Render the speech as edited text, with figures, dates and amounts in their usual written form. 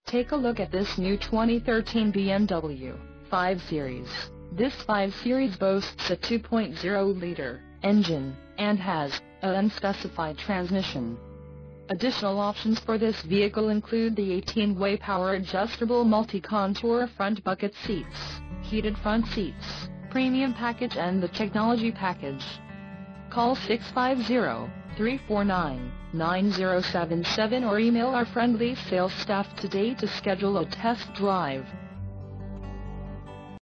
Take a look at this new 2013 BMW 5 Series. This 5 Series boasts a 2.0-liter engine, and has an unspecified transmission. Additional options for this vehicle include the 18-way power-adjustable multi-contour front bucket seats, heated front seats, premium package and the technology package. Call 650-349-9077 or email our friendly sales staff today to schedule a test drive.